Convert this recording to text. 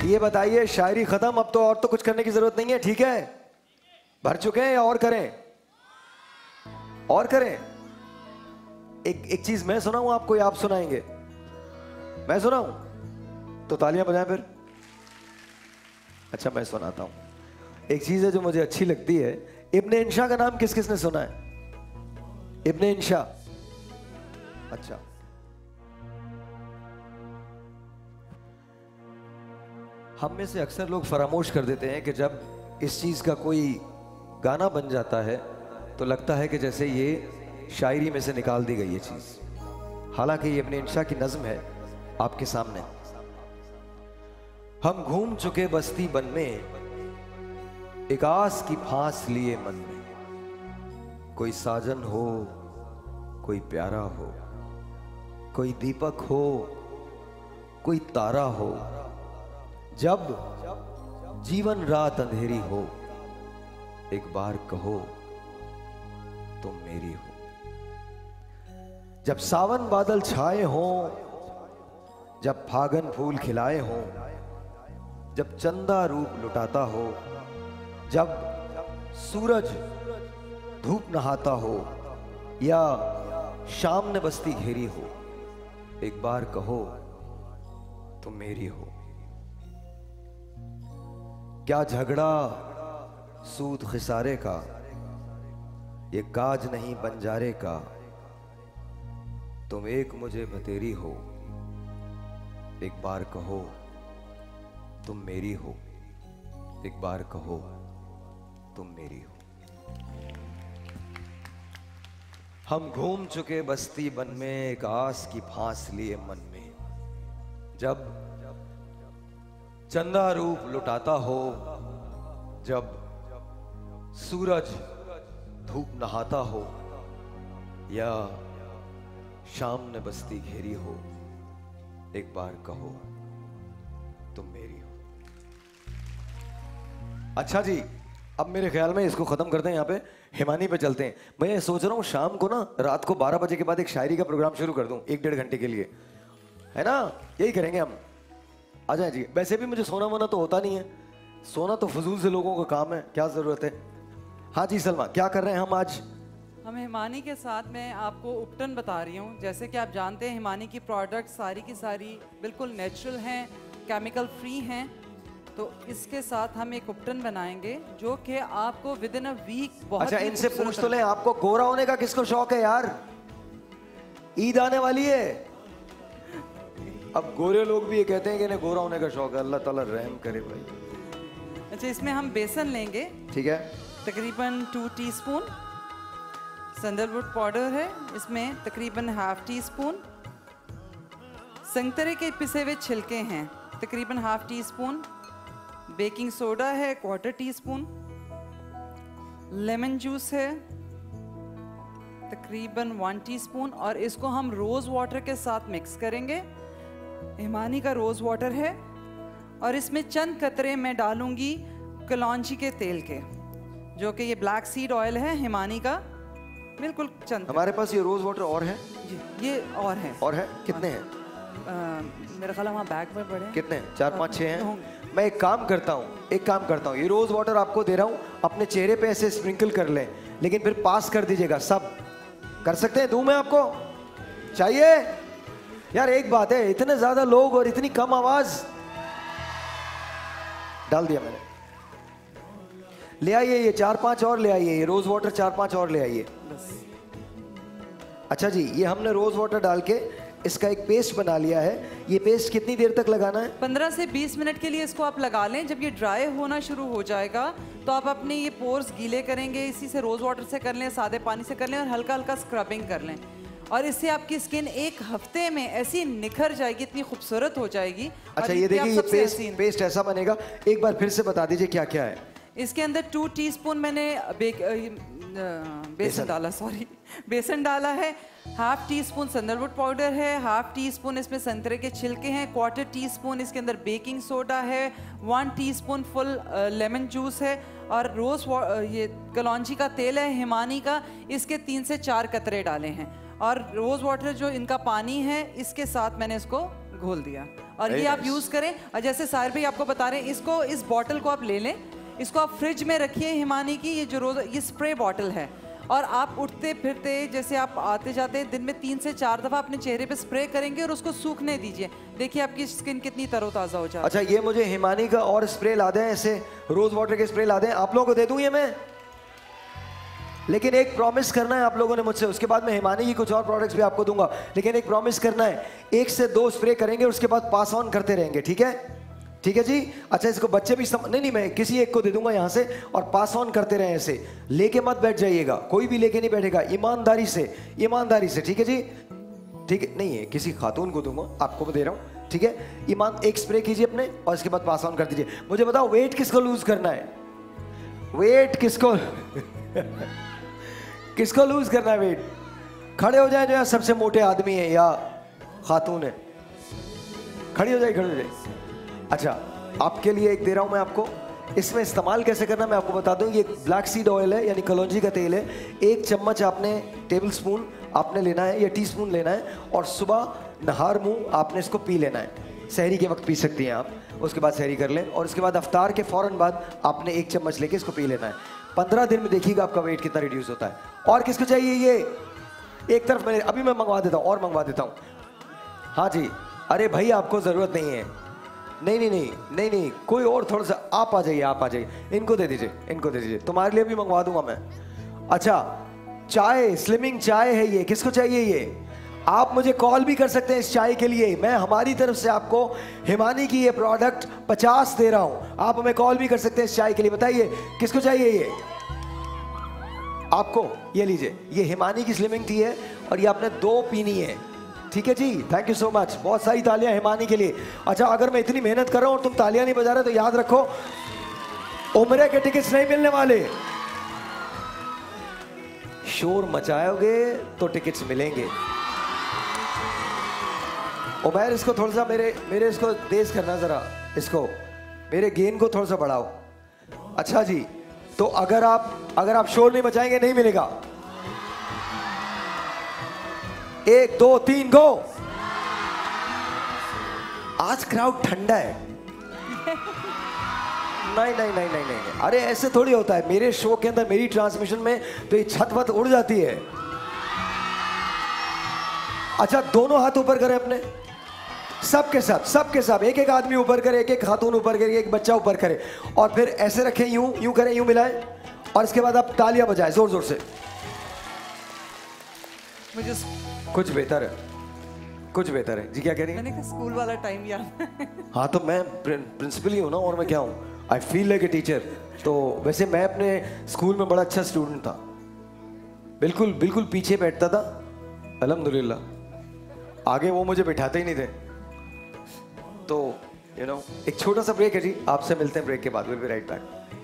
ये बताइए, शायरी खत्म, अब तो और तो कुछ करने की जरूरत नहीं है, ठीक है? भर चुके हैं या और करें? और करें? एक चीज मैं सुनाऊं आपको या आप सुनाएंगे? मैं सुनाऊं तो तालियां बजाएं फिर। अच्छा मैं सुनाता हूं। एक चीज है जो मुझे अच्छी लगती है। इब्ने इंशा का नाम किस किसने सुना है? इब्ने इंशा। अच्छा, हम में से अक्सर लोग फरामोश कर देते हैं कि जब इस चीज का कोई गाना बन जाता है तो लगता है कि जैसे ये शायरी में से निकाल दी गई ये चीज। हालांकि ये इब्ने इंशा की नज्म है आपके सामने। हम घूम चुके बस्ती बन में, एक आस की फांस लिए मन में। कोई साजन हो, कोई प्यारा हो, कोई दीपक हो, कोई तारा हो। जब जीवन रात अंधेरी हो, एक बार कहो तुम मेरी हो। जब सावन बादल छाए हों, जब फागन फूल खिलाए हों, जब चंदा रूप लुटाता हो, जब सूरज धूप नहाता हो या शाम ने बस्ती घेरी हो, एक बार कहो तुम मेरी हो। क्या झगड़ा सूद खिसारे का, ये काज नहीं बंजारे का। तुम एक मुझे भतेरी हो, एक बार कहो तुम मेरी हो। एक बार कहो तुम मेरी हो। हम घूम चुके बस्ती बन में, एक आस की फांस लिए मन में। जब चंदा रूप लुटाता हो, जब सूरज धूप नहाता हो या शाम ने बस्ती घेरी हो, एक बार कहो तुम मेरी हो। अच्छा जी, अब मेरे ख्याल में इसको खत्म करते हैं, यहाँ पे हिमानी पे चलते हैं। मैं सोच रहा हूँ शाम को ना, रात को 12 बजे के बाद एक शायरी का प्रोग्राम शुरू कर दूं, 1-1.5 घंटे के लिए, है ना? यही करेंगे हम। आ जाए जी। वैसे भी मुझे सोना वोना तो होता नहीं है, सोना तो फजूल से लोगों का काम है, क्या जरूरत है। हाँ जी सलमा, क्या कर रहे हैं हम आज? हम हिमानी के साथ मैं आपको उपटन बता रही हूँ। जैसे कि आप जानते हैं हिमानी की प्रोडक्ट सारी की सारी बिल्कुल नेचुरल हैं, केमिकल फ्री हैं। तो इसके साथ हम एक उपटन बनाएंगे जो कि आपको विद इन अ वीक बहुत। अच्छा इनसे पूछ तो लें, आपको गोरा होने का किसको शौक है यार? ईद आने वाली है, अब गोरे लोग भी ये कहते हैं कि इन्हें गोरा होने का शौक है। अल्लाह ताला रहम करे भाई। अच्छा, इसमें हम बेसन लेंगे, ठीक है, तकरीबन 2 टीस्पून। सैंडलवुड पाउडर है, इसमें तकरीबन ½ टीस्पून। संतरे के पिसे हुए छिलके हैं, तकरीबन ½ टीस्पून। बेकिंग सोडा है 1/4 टीस्पून। लेमन जूस है तकरीबन 1 टीस्पून। और इसको हम रोज़ वाटर के साथ मिक्स करेंगे। हिमानी का रोज़ वाटर है और इसमें चंद कतरे मैं डालूंगी कलौंजी के तेल के, जो कि ये ब्लैक सीड ऑयल है हिमानी का, बिल्कुल चंद। हमारे पास ये रोज वाटर और है जी, ये और है। और है कितने हैं? मेरा ख्याल वहाँ बैग में पड़े कितने हैं? 4, 5, 6 हैं। मैं एक काम करता हूँ, ये रोज वाटर आपको दे रहा हूँ, अपने चेहरे पे ऐसे स्प्रिंकल कर लें, लेकिन फिर पास कर दीजिएगा। सब कर सकते हैं? दूं मैं आपको? चाहिए यार? एक बात है, इतने ज्यादा लोग और इतनी कम आवाज। डाल दिया मैंने। ले आइए ये 4-5 और ले आइए, ये रोज वाटर 4-5 और ले आइए। अच्छा जी, ये हमने रोज वाटर डाल के इसका एक पेस्ट बना लिया है। ये पेस्ट कितनी देर तक लगाना है? 15 से 20 मिनट के लिए इसको आप लगा लें। जब ये ड्राई होना शुरू हो जाएगा तो आप अपने ये पोर्स गीले करेंगे, इसी से रोज वाटर से कर लें, सादे पानी से कर लें और हल्का हल्का स्क्रबिंग कर लें। और इससे आपकी स्किन 1 हफ्ते में ऐसी निखर जाएगी, इतनी खूबसूरत हो जाएगी। अच्छा ये देखिए, ये पेस्ट ऐसा बनेगा। एक बार फिर से बता दीजिए क्या क्या है इसके अंदर। 2 टीस्पून मैंने बेसन डाला है। ½ टीस्पून सैंडलवुड पाउडर है। ½ टीस्पून इसमें संतरे के छिलके हैं। 1/4 टीस्पून इसके अंदर बेकिंग सोडा है। 1 टीस्पून फुल लेमन जूस है। और रोज ये कलौंजी का तेल है हिमानी का, इसके 3 से 4 कतरे डाले हैं। और रोज़ वाटर जो इनका पानी है इसके साथ मैंने इसको घोल दिया। और ये आप यूज़ करें। और जैसे साहिर भाई आपको बता रहे हैं, इसको इस बॉटल को आप ले लें, इसको आप फ्रिज में रखिए। हिमानी की ये जो रोज़ ये स्प्रे बॉटल है, और आप उठते फिरते जैसे आप आते जाते दिन में 3 से 4 दफ़ा अपने चेहरे पे स्प्रे करेंगे और उसको सूखने दीजिए। देखिए आपकी स्किन कितनी तरोताज़ा हो जाए। अच्छा, ये मुझे हिमानी का और स्प्रे ला दें, ऐसे रोज वाटर के स्प्रे ला दें, आप लोगों को दे दूं ये मैं। लेकिन एक प्रॉमिस करना है आप लोगों ने मुझसे, उसके बाद मैं हिमानी की कुछ और प्रोडक्ट्स भी आपको दूंगा, लेकिन एक प्रॉमिस करना है, 1 से 2 स्प्रे करेंगे, उसके बाद पास ऑन करते रहेंगे, ठीक है? ठीक है जी। अच्छा, इसको बच्चे भी नहीं, मैं किसी एक को दे दूंगा यहाँ से, और पास ऑन करते रहे ऐसे, लेके मत बैठ जाइएगा, कोई भी लेके नहीं बैठेगा, ईमानदारी से, ठीक है जी? ठीक है, नहीं है किसी खातून को दूंगा, आपको मैं दे रहा हूँ, ठीक है? एक स्प्रे कीजिए अपने और इसके बाद पास ऑन कर दीजिए। मुझे बताओ वेट किसको लूज करना है? वेट किसको किसको लूज करना है वेट? खड़े हो जाए जो या सबसे मोटे आदमी है या खातून है, खड़ी हो जाए। अच्छा, आपके लिए एक दे रहा हूं मैं आपको, इसमें इस्तेमाल कैसे करना मैं आपको बता दूं। ये ब्लैक सीड ऑयल है, यानी कलौंजी का तेल है। 1 चम्मच आपने, टेबल स्पून आपने लेना है या टीस्पून लेना है, और सुबह नहार मुंह आपने इसको पी लेना है। सहरी के वक्त पी सकती हैं आप, उसके बाद सहरी कर लें, और उसके बाद अफ्तार के फ़ौरन बाद आपने 1 चम्मच लेके इसको पी लेना है। 15 दिन में देखिएगा आपका वेट कितना रिड्यूस होता है। और किसको चाहिए ये? एक तरफ मैं अभी मैं मंगवा देता हूँ, और मंगवा देता हूँ। हाँ जी, अरे भाई आपको ज़रूरत नहीं है, नहीं, कोई और थोड़ा सा, आप आ जाइए, इनको दे दीजिए, तुम्हारे लिए भी मंगवा दूंगा मैं। अच्छा, चाय, स्लिमिंग चाय है ये, किसको चाहिए ये? आप मुझे कॉल भी कर सकते हैं इस चाय के लिए, मैं हमारी तरफ से आपको हिमानी की ये प्रोडक्ट 50 दे रहा हूं, आप हमें कॉल भी कर सकते हैं इस चाय के लिए। बताइए किसको चाहिए ये? आपको ये लीजिए, ये हिमानी की स्लिमिंग टी है, और ये आपने 2 पीनी है, ठीक है जी? थैंक यू सो मच, बहुत सारी तालियां हिमानी के लिए। अच्छा, अगर मैं इतनी मेहनत कर रहा हूं और तुम तालियां नहीं बजा रहे तो याद रखो, उम्रे के टिकट्स नहीं मिलने वाले। शोर मचाओगे तो टिकट्स मिलेंगे। उमैर, इसको थोड़ा सा मेरे इसको तेज करना, जरा इसको, मेरे गेन को थोड़ा सा बढ़ाओ। अच्छा जी, तो अगर आप शोर नहीं मचाएंगे नहीं मिलेगा। 1 2 3 गो। आज क्राउड ठंडा है। नहीं, अरे ऐसे थोड़ी होता है, मेरे शो के अंदर, मेरी ट्रांसमिशन में तो ये छत वत उड़ जाती है। अच्छा, दोनों हाथ ऊपर करें अपने, सबके साथ, एक आदमी ऊपर करे, एक खातून ऊपर करे, एक बच्चा ऊपर करे, और फिर ऐसे रखें, यूं करें, यूं मिलाएं, और इसके बाद आप तालियां बजाएं जोर जोर से। मुझे कुछ बेहतर है जी। क्या कह रही है? मैंने कहा स्कूल वाला टाइम याद। हाँ, तो मैं प्रिंसिपल ही हूँ ना, और मैं क्या हूँ? I feel like a teacher. तो वैसे मैं अपने स्कूल में बड़ा अच्छा स्टूडेंट था, बिल्कुल पीछे बैठता था, अल्हम्दुलिल्लाह, आगे वो मुझे बिठाते ही नहीं थे। तो एक छोटा सा ब्रेक है जी, आपसे मिलते हैं ब्रेक के बाद, विल बी राइट बैक।